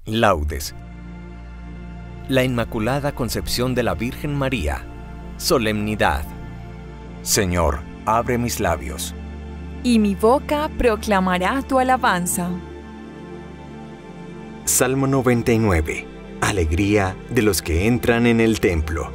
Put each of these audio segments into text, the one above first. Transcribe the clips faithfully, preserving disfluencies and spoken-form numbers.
Laudes. La Inmaculada Concepción de la Virgen María. Solemnidad. Señor, abre mis labios. Y mi boca proclamará tu alabanza. Salmo noventa y nueve. Alegría de los que entran en el templo.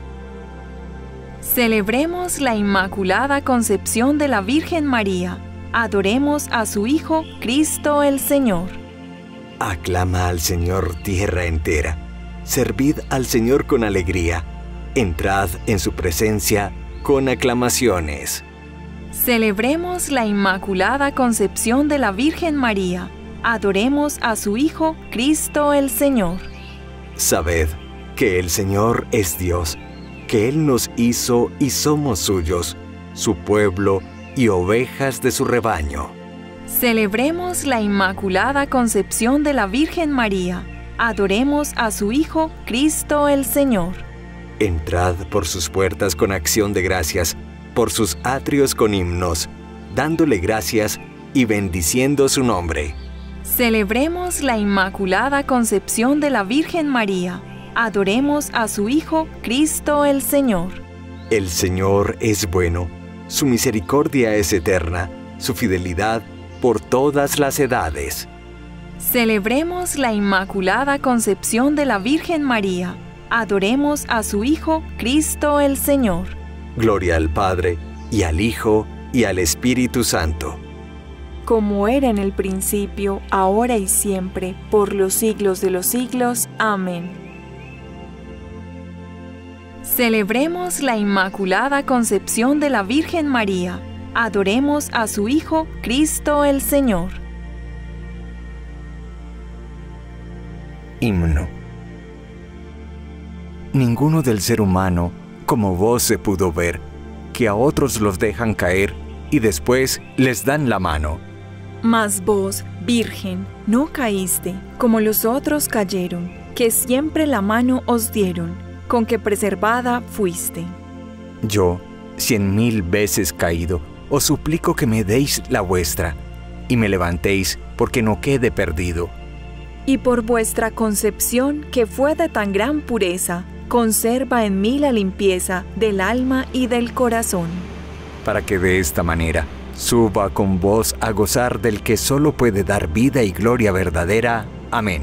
Celebremos la Inmaculada Concepción de la Virgen María. Adoremos a su Hijo, Cristo el Señor. Aclama al Señor tierra entera. Servid al Señor con alegría. Entrad en su presencia con aclamaciones. Celebremos la Inmaculada Concepción de la Virgen María. Adoremos a su Hijo, Cristo el Señor. Sabed que el Señor es Dios, que Él nos hizo y somos suyos, su pueblo y ovejas de su rebaño. Celebremos la Inmaculada Concepción de la Virgen María. Adoremos a su Hijo, Cristo el Señor. Entrad por sus puertas con acción de gracias, por sus atrios con himnos, dándole gracias y bendiciendo su nombre. Celebremos la Inmaculada Concepción de la Virgen María. Adoremos a su Hijo, Cristo el Señor. El Señor es bueno, su misericordia es eterna, su fidelidad por todas las edades. Celebremos la Inmaculada Concepción de la Virgen María. Adoremos a su Hijo, Cristo el Señor. Gloria al Padre, y al Hijo, y al Espíritu Santo. Como era en el principio, ahora y siempre, por los siglos de los siglos. Amén. Celebremos la Inmaculada Concepción de la Virgen María. Adoremos a su Hijo, Cristo el Señor. Himno. Ninguno del ser humano, como vos se pudo ver, que a otros los dejan caer y después les dan la mano. Mas vos, Virgen, no caíste, como los otros cayeron, que siempre la mano os dieron, con que preservada fuiste. Yo, cien mil veces caído, os suplico que me deis la vuestra, y me levantéis, porque no quede perdido. Y por vuestra concepción, que fue de tan gran pureza, conserva en mí la limpieza del alma y del corazón. Para que de esta manera suba con vos a gozar del que solo puede dar vida y gloria verdadera. Amén.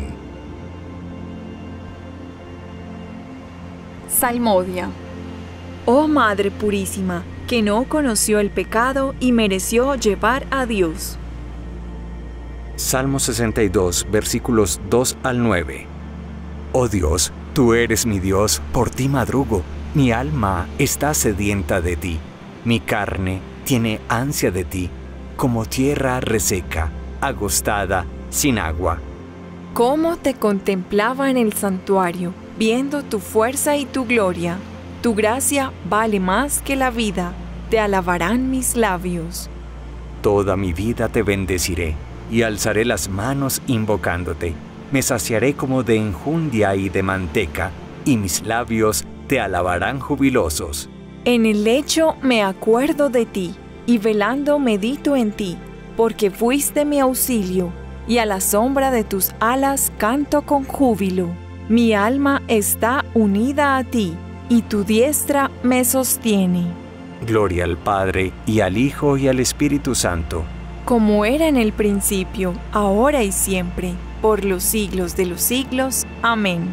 Salmodia. Oh Madre Purísima, que no conoció el pecado y mereció llevar a Dios. Salmo sesenta y dos, versículos dos al nueve. Oh Dios, tú eres mi Dios, por ti madrugo, mi alma está sedienta de ti, mi carne tiene ansia de ti, como tierra reseca, agostada, sin agua. Cómo te contemplaba en el santuario, viendo tu fuerza y tu gloria. Tu gracia vale más que la vida, te alabarán mis labios. Toda mi vida te bendeciré, y alzaré las manos invocándote. Me saciaré como de enjundia y de manteca, y mis labios te alabarán jubilosos. En el lecho me acuerdo de ti, y velando medito en ti, porque fuiste mi auxilio, y a la sombra de tus alas canto con júbilo. Mi alma está unida a ti, y tu diestra me sostiene. Gloria al Padre, y al Hijo, y al Espíritu Santo. Como era en el principio, ahora y siempre, por los siglos de los siglos. Amén.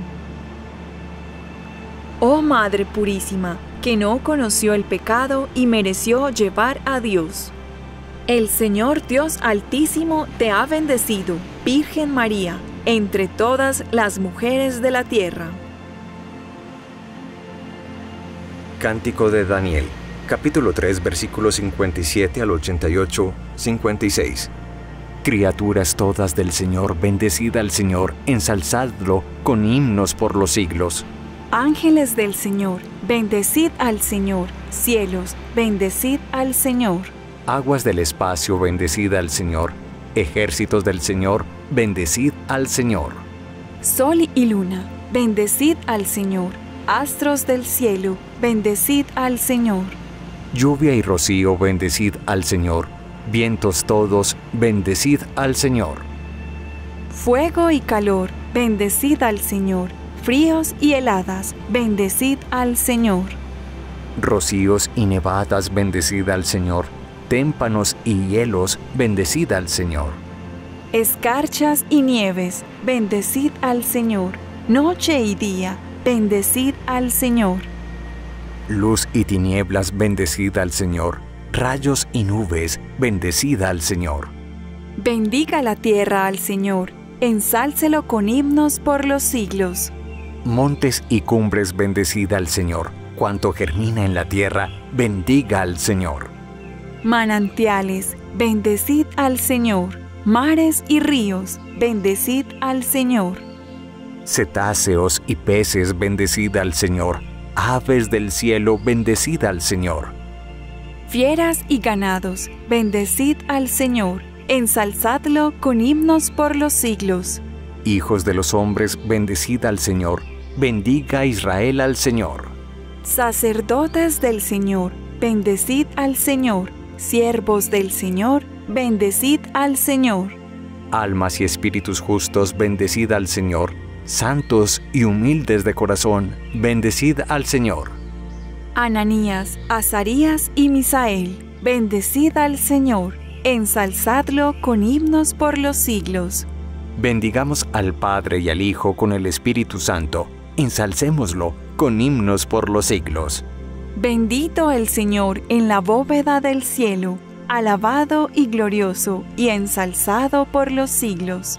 Oh Madre Purísima, que no conoció el pecado y mereció llevar a Dios. El Señor Dios Altísimo te ha bendecido, Virgen María, entre todas las mujeres de la tierra. Cántico de Daniel, capítulo tres, versículos cincuenta y siete al ochenta y ocho, cincuenta y seis. Criaturas todas del Señor, bendecid al Señor, ensalzadlo con himnos por los siglos. Ángeles del Señor, bendecid al Señor. Cielos, bendecid al Señor. Aguas del espacio, bendecid al Señor. Ejércitos del Señor, bendecid al Señor. Sol y luna, bendecid al Señor. Astros del cielo, bendecid al Señor. Lluvia y rocío, bendecid al Señor. Vientos todos, bendecid al Señor. Fuego y calor, bendecid al Señor. Fríos y heladas, bendecid al Señor. Rocíos y nevadas, bendecid al Señor. Témpanos y hielos, bendecid al Señor. Escarchas y nieves, bendecid al Señor. Noche y día, bendecid al Señor. Luz y tinieblas, bendecid al Señor. Rayos y nubes, bendecid al Señor. Bendiga la tierra al Señor, ensálcelo con himnos por los siglos. Montes y cumbres, bendecid al Señor. Cuanto germina en la tierra, bendiga al Señor. Manantiales, bendecid al Señor. Mares y ríos, bendecid al Señor. Cetáceos y peces, bendecid al Señor. Aves del cielo, bendecid al Señor. Fieras y ganados, bendecid al Señor. Ensalzadlo con himnos por los siglos. Hijos de los hombres, bendecid al Señor. Bendiga Israel al Señor. Sacerdotes del Señor, bendecid al Señor. Siervos del Señor, bendecid al Señor. Almas y espíritus justos, bendecid al Señor. Santos y humildes de corazón, bendecid al Señor. Ananías, Azarías y Misael, bendecid al Señor. Ensalzadlo con himnos por los siglos. Bendigamos al Padre y al Hijo con el Espíritu Santo. Ensalcémoslo con himnos por los siglos. Bendito el Señor en la bóveda del cielo, alabado y glorioso y ensalzado por los siglos.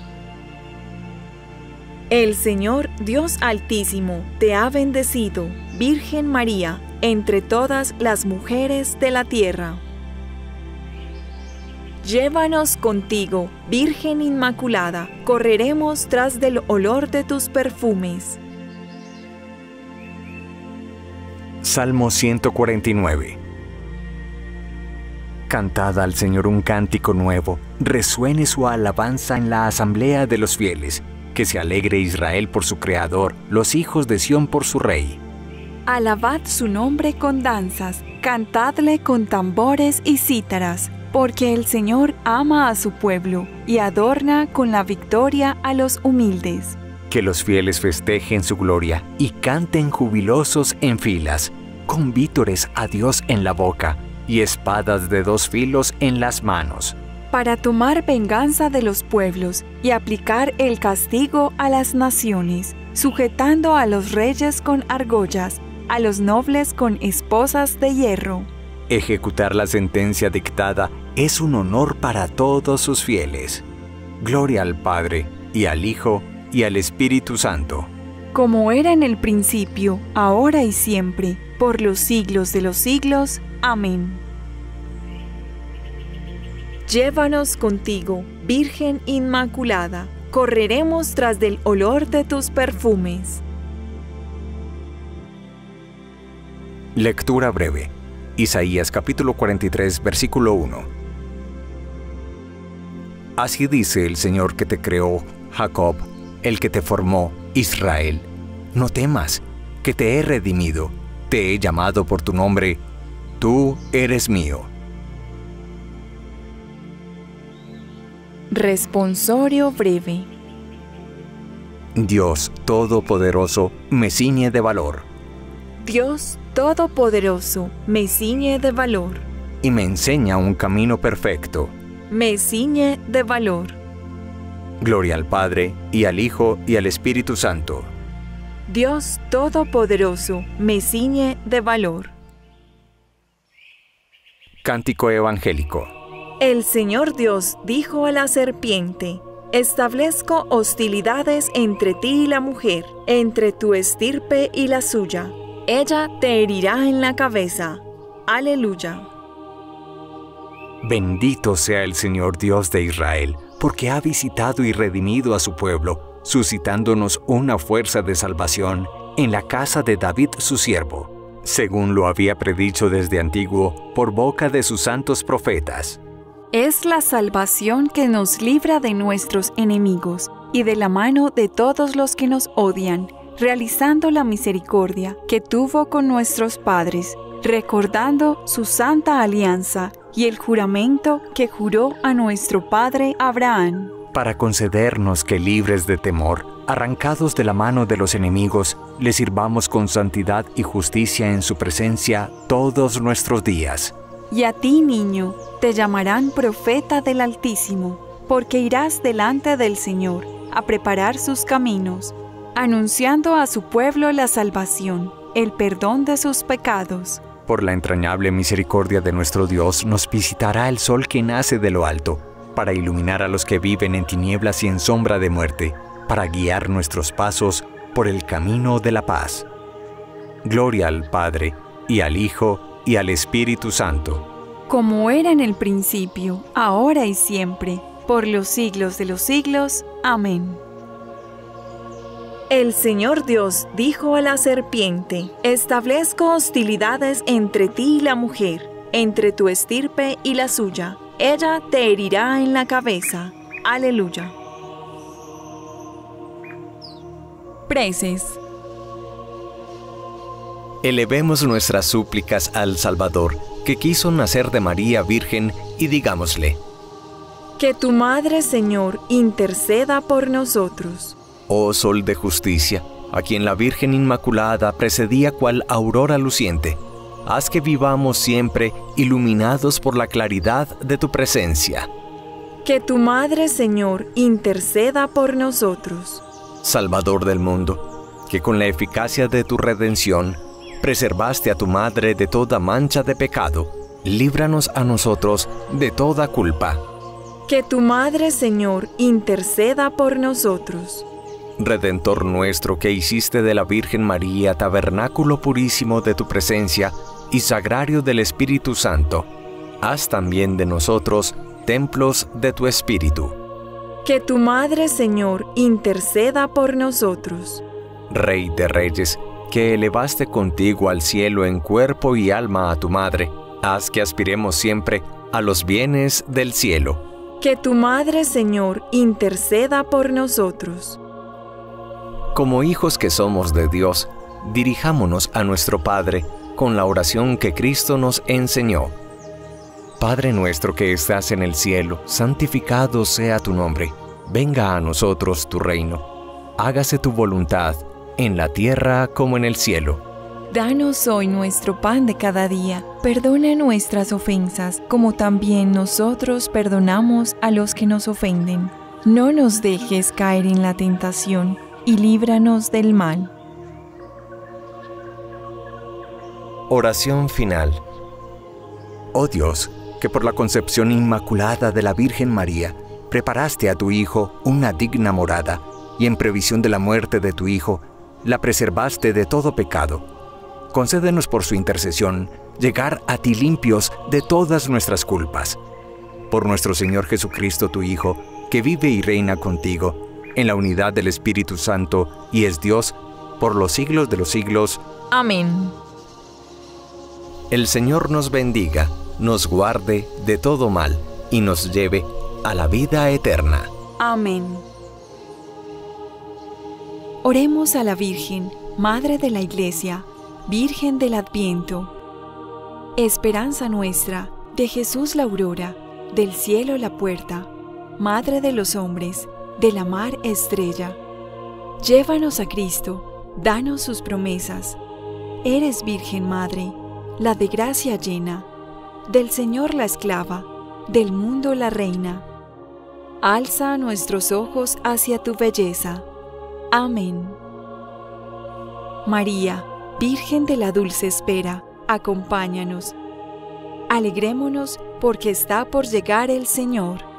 El Señor Dios Altísimo te ha bendecido, Virgen María, entre todas las mujeres de la tierra. Llévanos contigo, Virgen Inmaculada, correremos tras del olor de tus perfumes. Salmo ciento cuarenta y nueve. Cantad al Señor un cántico nuevo, resuene su alabanza en la asamblea de los fieles, que se alegre Israel por su Creador, los hijos de Sión por su Rey. Alabad su nombre con danzas, cantadle con tambores y cítaras, porque el Señor ama a su pueblo y adorna con la victoria a los humildes. Que los fieles festejen su gloria y canten jubilosos en filas, con vítores a Dios en la boca y espadas de dos filos en las manos. Para tomar venganza de los pueblos y aplicar el castigo a las naciones, sujetando a los reyes con argollas, a los nobles con esposas de hierro. Ejecutar la sentencia dictada es un honor para todos sus fieles. Gloria al Padre, y al Hijo, y al Espíritu Santo. Como era en el principio, ahora y siempre, por los siglos de los siglos. Amén. Llévanos contigo, Virgen Inmaculada, correremos tras del olor de tus perfumes. Lectura breve. Isaías capítulo cuarenta y tres, versículo uno. Así dice el Señor que te creó, Jacob, el que te formó, Israel. No temas, que te he redimido, te he llamado por tu nombre, tú eres mío. Responsorio breve. Dios Todopoderoso me ciñe de valor. Dios Todopoderoso me ciñe de valor. Y me enseña un camino perfecto. Me ciñe de valor. Gloria al Padre, y al Hijo, y al Espíritu Santo. Dios Todopoderoso me ciñe de valor. Cántico evangélico. El Señor Dios dijo a la serpiente: establezco hostilidades entre ti y la mujer, entre tu estirpe y la suya. Ella te herirá en la cabeza. Aleluya. Bendito sea el Señor Dios de Israel, porque ha visitado y redimido a su pueblo, suscitándonos una fuerza de salvación en la casa de David su siervo, según lo había predicho desde antiguo por boca de sus santos profetas. Es la salvación que nos libra de nuestros enemigos y de la mano de todos los que nos odian, realizando la misericordia que tuvo con nuestros padres, recordando su santa alianza y el juramento que juró a nuestro padre Abraham. para concedernos que, libres de temor, arrancados de la mano de los enemigos, le sirvamos con santidad y justicia en su presencia todos nuestros días. Y a ti, niño, te llamarán profeta del Altísimo, porque irás delante del Señor a preparar sus caminos, anunciando a su pueblo la salvación, el perdón de sus pecados. Por la entrañable misericordia de nuestro Dios nos visitará el sol que nace de lo alto, para iluminar a los que viven en tinieblas y en sombra de muerte, para guiar nuestros pasos por el camino de la paz. Gloria al Padre, y al Hijo, y al Espíritu Santo. Como era en el principio, ahora y siempre, por los siglos de los siglos. Amén. El Señor Dios dijo a la serpiente: establezco hostilidades entre ti y la mujer, entre tu estirpe y la suya. Ella te herirá en la cabeza. Aleluya. Preces. Elevemos nuestras súplicas al Salvador, que quiso nacer de María Virgen, y digámosle: que tu Madre, Señor, interceda por nosotros. Oh Sol de justicia, a quien la Virgen Inmaculada precedía cual aurora luciente, haz que vivamos siempre iluminados por la claridad de tu presencia. Que tu Madre, Señor, interceda por nosotros. Salvador del mundo, que con la eficacia de tu redención preservaste a tu Madre de toda mancha de pecado, líbranos a nosotros de toda culpa. Que tu Madre, Señor, interceda por nosotros. Redentor nuestro, que hiciste de la Virgen María tabernáculo purísimo de tu presencia y sagrario del Espíritu Santo, haz también de nosotros templos de tu Espíritu. Que tu Madre, Señor, interceda por nosotros. Rey de Reyes, que elevaste contigo al cielo en cuerpo y alma a tu Madre, haz que aspiremos siempre a los bienes del cielo. Que tu Madre, Señor, interceda por nosotros. Como hijos que somos de Dios, dirijámonos a nuestro Padre con la oración que Cristo nos enseñó. Padre nuestro que estás en el cielo, santificado sea tu nombre. Venga a nosotros tu reino. Hágase tu voluntad, en la tierra como en el cielo. Danos hoy nuestro pan de cada día. Perdona nuestras ofensas, como también nosotros perdonamos a los que nos ofenden. No nos dejes caer en la tentación, y líbranos del mal. Oración final. Oh Dios, que por la concepción inmaculada de la Virgen María, preparaste a tu Hijo una digna morada, y en previsión de la muerte de tu Hijo, la preservaste de todo pecado. Concédenos por su intercesión llegar a ti limpios de todas nuestras culpas. Por nuestro Señor Jesucristo, tu Hijo, que vive y reina contigo, en la unidad del Espíritu Santo, y es Dios, por los siglos de los siglos. Amén. El Señor nos bendiga, nos guarde de todo mal, y nos lleve a la vida eterna. Amén. Oremos a la Virgen, Madre de la Iglesia, Virgen del Adviento. Esperanza nuestra, de Jesús la aurora, del cielo la puerta, Madre de los hombres, de la mar estrella. Llévanos a Cristo, danos sus promesas. Eres Virgen Madre, la de gracia llena, del Señor la esclava, del mundo la reina. Alza nuestros ojos hacia tu belleza. Amén. María, Virgen de la dulce espera, acompáñanos. Alegrémonos porque está por llegar el Señor.